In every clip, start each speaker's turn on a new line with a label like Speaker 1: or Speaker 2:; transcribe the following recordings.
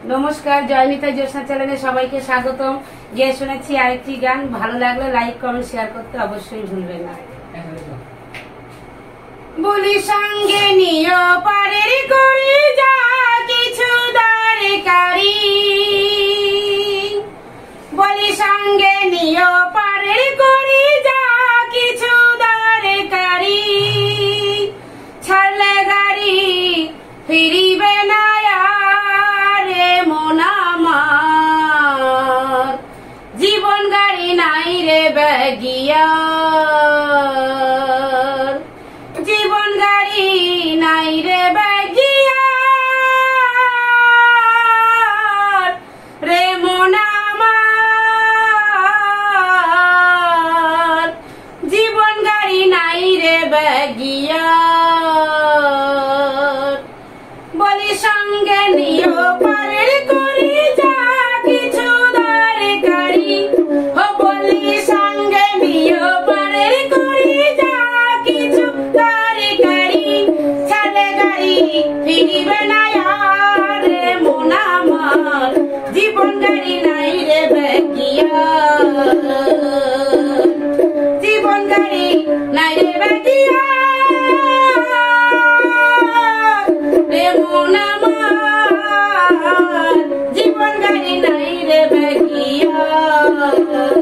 Speaker 1: नमस्कार जयनिता ज्योत्स्ना चैनले सबाइके स्वागतम। गিয়ে শুনেছি আরেকটি গান, ভালো লাগলে লাইক কমেন্ট শেয়ার করতে অবশ্যই ভুলবেন না। বলি সঙ্গে নিও পারের করি যা কিছু দরকারি, বলি সঙ্গে নিও পারের করি যা কিছু দরকারি, ছাড়লে গাড়ি ফিরিবে না জীবন গাড়ি নাই রে ব্যাগিয়ার, জীবন গাড়ি নাই রে ব্যাগিয়ার রে মন আমার, জীবন গাড়ি নাই রে ব্যাগিয়ার। বলি সঙ্গে নিও পারের করি যা কিছু দরকারি, ও বলি সঙ্গে নিও পারের করি যা কিছু দরকারি, ছাড়লে গাড়ি ফিরিবে না রে মন আমার, জীবন গাড়ি নাই রে ব্যাগিয়ার, জীবন গাড়ি নাই রে ব্যাগিয়ার রে মন আমার, জীবন গাড়ি নাই রে ব্যাগিয়ার।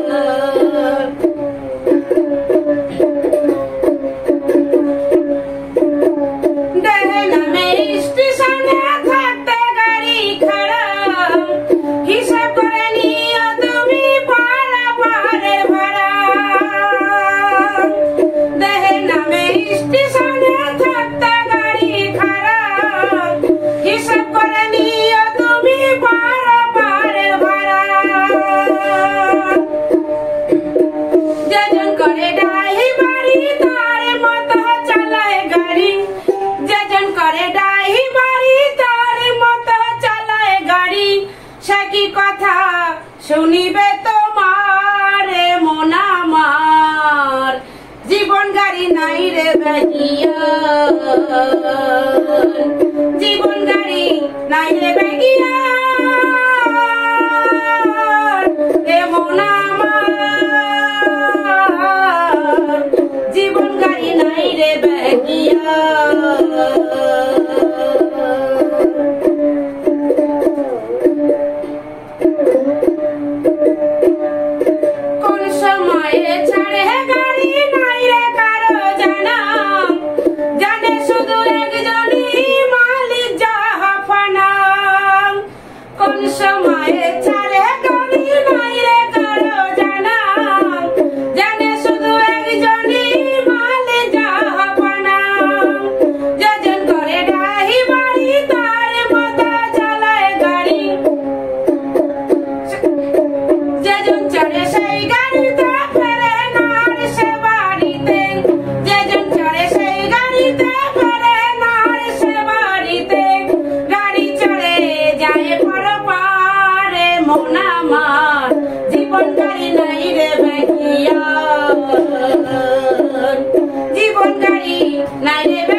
Speaker 1: দেহে নামে স্টেশনে থাকতে গাড়ি খাড়া, হিসাব করে নিও তুমি পারা পারে ভাড়া। দেহে নামে স্টেশনে থাকতে গাড়ি খাড়া, হিসাব করে নিও তুমি পারা পারে ভাড়া। যেজন করে ড্রাইভারি তার মতো চালায় গাড়ি, যেজন করে ড্রাইভারি তার মতো চালায় গাড়ি, সে কি কথা শুনিবে তোমার মন আমার, জীবন গাড়ি নাই রে ব্যাগিয়ার, জীবন গাড়ি নাই রে ব্যাগিয়ার রে মন আমার, জীবন গাড়ি নাই রে ব্যাগিয়ার। কোন সময়ে ছাড়ে গাড়ি নাই রে কারো জানা, জানে শুধু একজনই মালিক জাহাপানা। কোন সময়ে ছাড়ে গাড়ি নাই রে কারো জানা, জানে শুধু একজনই মালিক জাহাপানা। যেজন করে ড্রাইভারি তার মতো চালায় গাড়ি, যেজন চড়ে সেই গাড়িতে ফেরে না আর সে বাড়িতে, যেজন চড়ে সেই গাড়িতে ফেরে না আর সে বাড়িতে, গাড়ি চড়ে যায় পারে মন আমার, জীবন গাড়ি নাই রে ব্যাগিয়ার, জীবন গাড়ি নাই রে